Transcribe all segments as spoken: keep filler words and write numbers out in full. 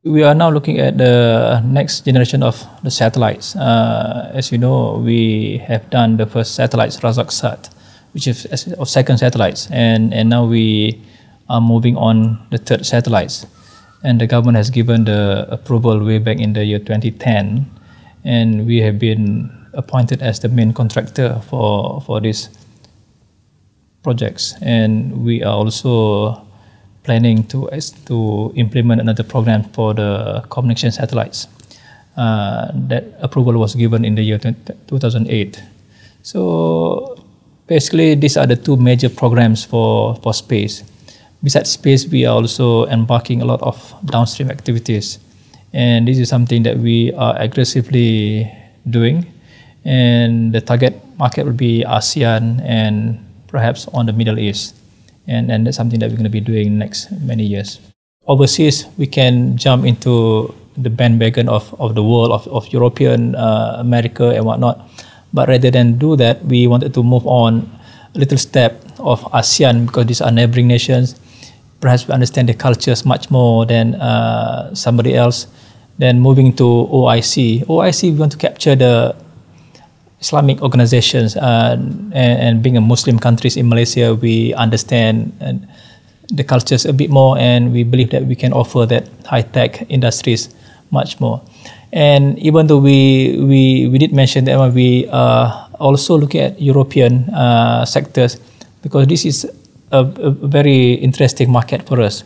We are now looking at the next generation of the satellites. Uh, as you know, we have done the first satellites, Razak-Sat, which is of second satellites, and, and now we are moving on the third satellites. And the government has given the approval way back in the year twenty ten, and we have been appointed as the main contractor for, for these projects. And we are also planning to, to implement another program for the communication satellites. Uh, that approval was given in the year two thousand eight. So basically, these are the two major programs for, for space. Besides space, we are also embarking a lot of downstream activities. And this is something that we are aggressively doing. And the target market will be ASEAN and perhaps on the Middle East. And, and that's something that we're going to be doing next many years. Overseas, we can jump into the bandwagon of, of the world, of, of European, uh, America and whatnot. But rather than do that, we wanted to move on a little step of ASEAN, because these are neighboring nations. Perhaps we understand the cultures much more than uh, somebody else. Then moving to O I C. O I C, we want to capture the Islamic organizations, uh, and, and being a Muslim countries in Malaysia, we understand and the cultures a bit more, and we believe that we can offer that high-tech industries much more. And even though we we, we did mention that we are also looking at European uh, sectors, because this is a, a very interesting market for us.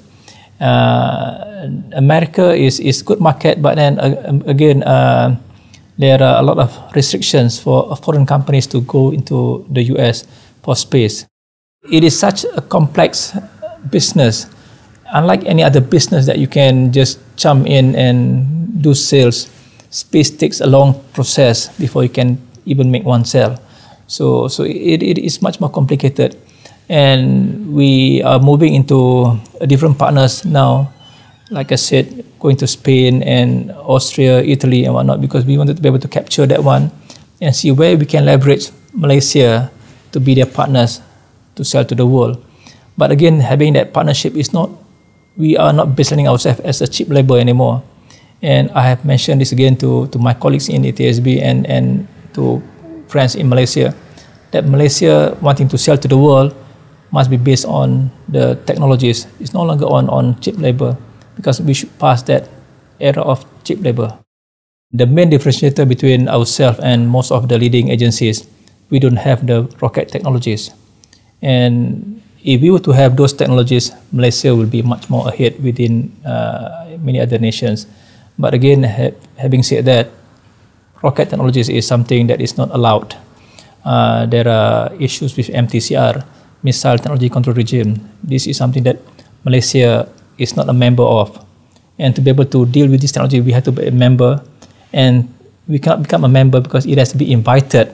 Uh, America is is good market, but then uh, again uh, there are a lot of restrictions for foreign companies to go into the U S for space. It is such a complex business. Unlike any other business that you can just jump in and do sales, space takes a long process before you can even make one sale. So, so it, it is much more complicated. And we are moving into different partners now. Like I said, going to Spain and Austria, Italy and whatnot, because we wanted to be able to capture that one and see where we can leverage Malaysia to be their partners to sell to the world. But again, having that partnership is not, we are not positioning ourselves as a cheap labor anymore. And I have mentioned this again to, to my colleagues in A T S B and, and to friends in Malaysia, that Malaysia wanting to sell to the world must be based on the technologies. It's no longer on, on cheap labor, because we should pass that era of cheap labor. The main differentiator between ourselves and most of the leading agencies, we don't have the rocket technologies. And if we were to have those technologies, Malaysia will be much more ahead within uh, many other nations. But again, ha having said that, rocket technologies is something that is not allowed. Uh, there are issues with M T C R, Missile Technology Control Regime. This is something that Malaysia is not a member of. And to be able to deal with this technology, we have to be a member. And we cannot become a member because it has to be invited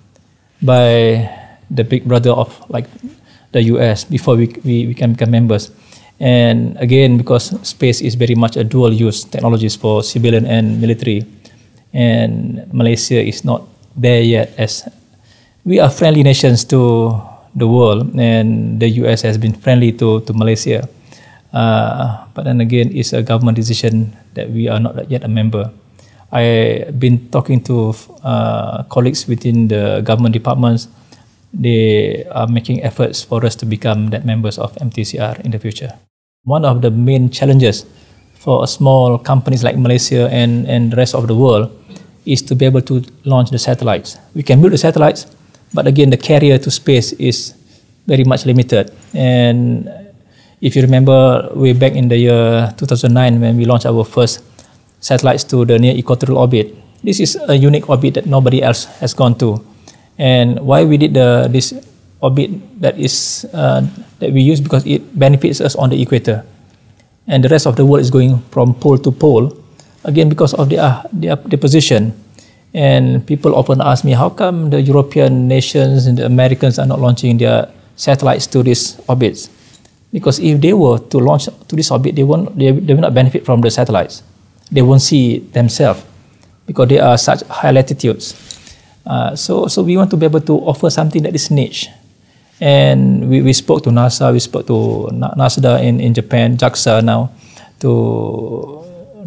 by the big brother of like the U S before we, we, we can become members. And again, because space is very much a dual use technologies for civilian and military. And Malaysia is not there yet, as we are friendly nations to the world, and the U S has been friendly to, to Malaysia. Uh, but then again, it's a government decision that we are not yet a member. I've been talking to uh, colleagues within the government departments. They are making efforts for us to become that members of M T C R in the future. One of the main challenges for small companies like Malaysia and, and the rest of the world is to be able to launch the satellites. We can build the satellites, but again, the carrier to space is very much limited. And if you remember, way back in the year two thousand nine, when we launched our first satellites to the near equatorial orbit, this is a unique orbit that nobody else has gone to. And why we did the, this orbit that is uh, that we use, because it benefits us on the equator, and the rest of the world is going from pole to pole, again because of their their, their position. And people often ask me, how come the European nations and the Americans are not launching their satellites to these orbits? Because if they were to launch to this orbit, they won't they, they will not benefit from the satellites. They won't see themselves because they are such high latitudes. Uh, so, so we want to be able to offer something that is niche. And we, we spoke to NASA, we spoke to NASDA in, in Japan, JAXA now, to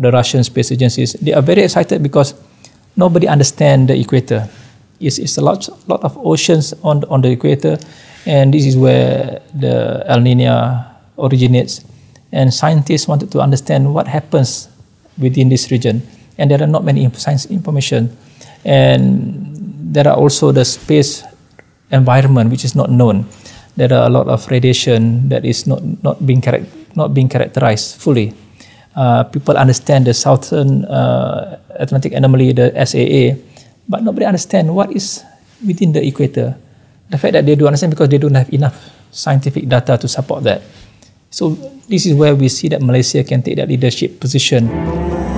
the Russian space agencies, they are very excited because nobody understands the equator. It's, it's a lot, lot of oceans on, on the equator, and this is where the El Nino originates. And scientists wanted to understand what happens within this region. And there are not many science information. And there are also the space environment which is not known. There are a lot of radiation that is not, not, being, not being characterized fully. Uh, people understand the Southern uh, Atlantic Anomaly, the S A A, but nobody understands what is within the equator. The fact that they do understand because they don't have enough scientific data to support that. So this is where we see that Malaysia can take that leadership position.